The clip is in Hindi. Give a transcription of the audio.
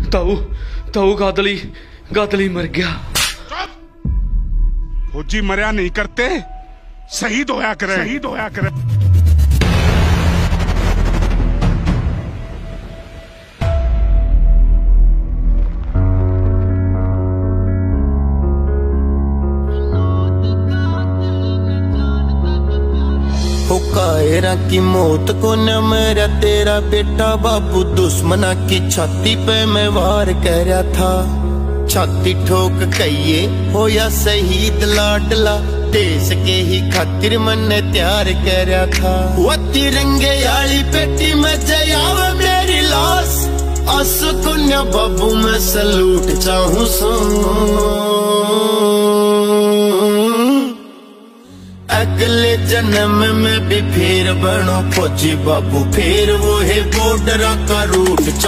ताऊ ताऊ गादली गादली मर गया। फौजी मरिया नहीं करते, शहीद होया करे, शहीद होया करे। कायरा की मौत को न मेरा तेरा बेटा बापू, दुश्मना की छाती पे मैं वार कर रहा था। छाती ठोक कहिए हो या शहीद लाडला, देश के ही खातिर मैंने तैयार कर रहा था। वो तिरंगे आली पेटी में जयाव मेरी लाश, असकुन्या बाबू मैं सलूट चाहूं सो। अगले जन्म में भी फिर बनो फौजी बाबू, फिर वो है बॉर्डर का रूट।